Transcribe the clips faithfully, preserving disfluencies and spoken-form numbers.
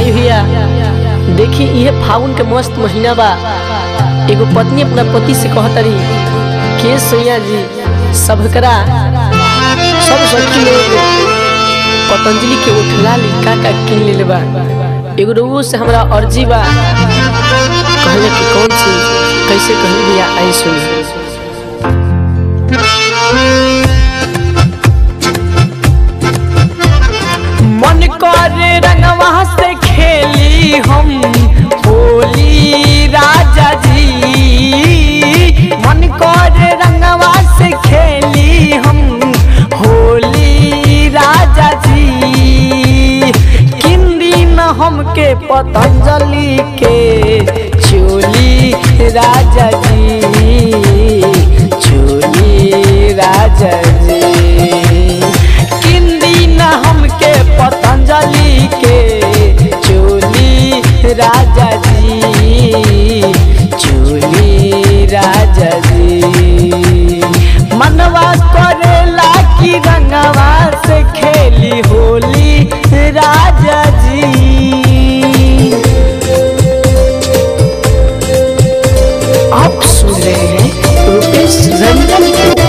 आई भैया देखी ये फागुन के मस्त महीना बा। एगो पत्नी अपना पति से कहतरी के सैया जी सबकरा सब सखी लोग पतंजलि के उठला लिखा का किन ले बा। एगो रोज से हमरा अर्जी बा कहले कि कौन सी कैसे कहली भैया आई सुनी। मन करे रंगवा से खेली हम होली राजा जी, मन करे रंगवा से खेली हम होली राजा जी। किंदी न हमके पतंजलि के चोली राजा जी, चोली राजा जी। किंदी न हमके पतंजलि के चोली राजा जी, चोली राजा जी। मनवा करेला की रंगवा से खेली होली राजा जी। आप सुन रहे हैं रूपेश रंजन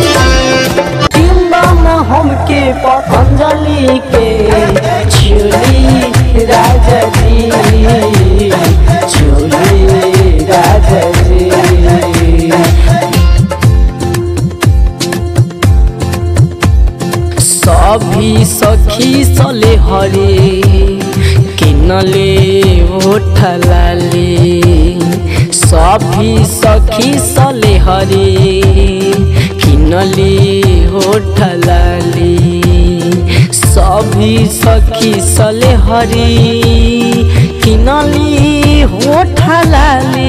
हमके पतंजलि के चोली राजा जी, चोली राजा जी। सभी सखी सले हरे किनले उठलाले, सभी सखी सले हरे किनले उठलाले। सभी सखी सले हरी किनली उठलाले,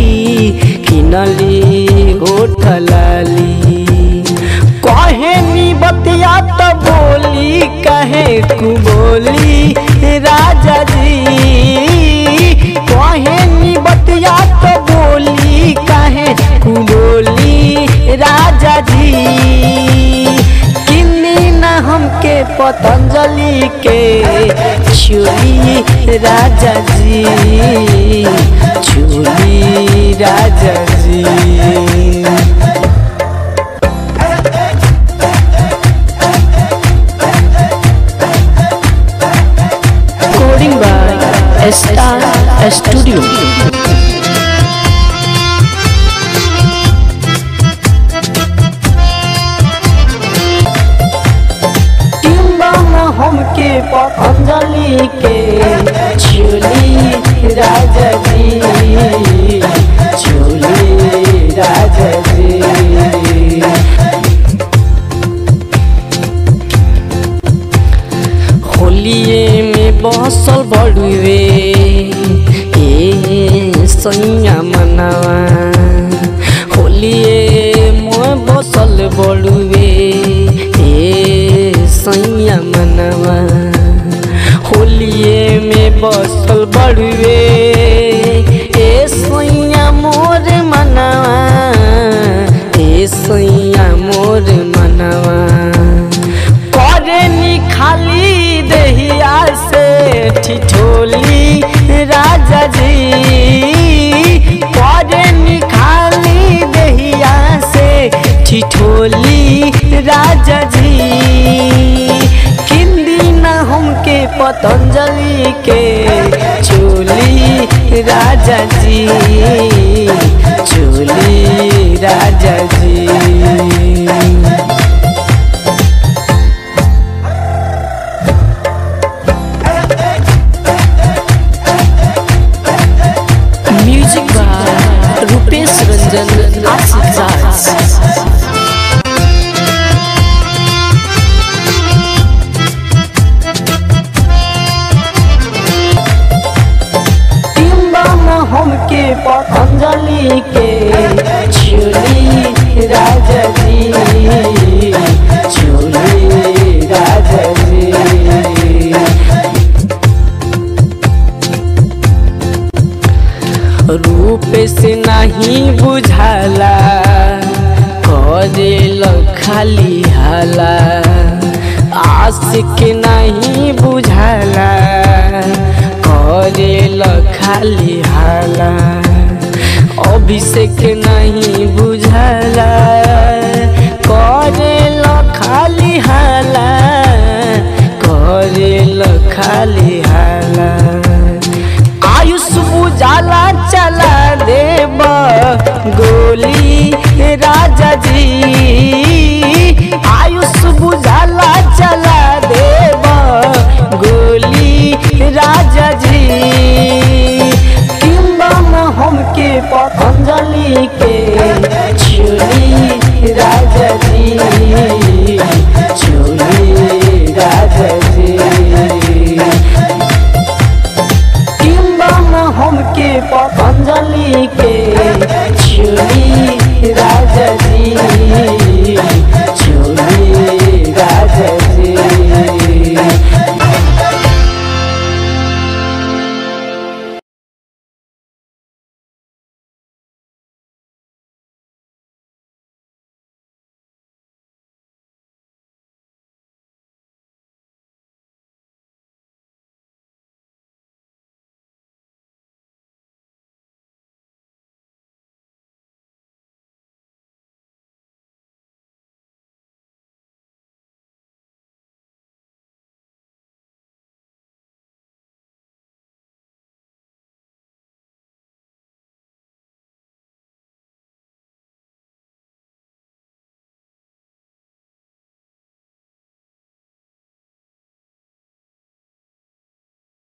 किनली उठलाले। कहे नी बतिया तो बोली कहे कु बोली राजा जी, कहे नी बतिया तो बोली कहे कु बोली राजा जी। किन्नी न हमके पतंजलि के चोली राजा जी, चोली राजा जी। स्टार स्टूडियो हमके पतंजलि के चोली राजा जी, चोली राजा जी। होलिये में बसल बड़ुए ए सैया मनवा, होलिये में बसल बड़ुए ए सैया मनवा। होलिये में बसल बड़ुए ए सैया मोर मनवा, ए सैया मोर मनवा। करे नी खाली दहिया से ठिठोली राजा जी, करे नी खाली दहिया से ठिठोली राजा जी। किंदी न हमके पतंजलि के चोली राजा जी, चोली राजा जी। Music by Rupesh Ranjan Ashish. हमके पतंजलि के चोली राजा जी, चोली राजा जी। रूप से नहीं बुझाला करे खाली हाला, आशिक नहीं बुझाला खाली हाला अभिषेक नहीं बुझला करेल खाली हाला करेल खाली हाला आयुष बुझाला चला देब गोली राजा जी आयुष बुझाला चला देब गोली राजा जी किंबम हमके पतंजलि के छोली राजा जी छोली राजा जी किंबम हमके पतंजलि के छोली राजा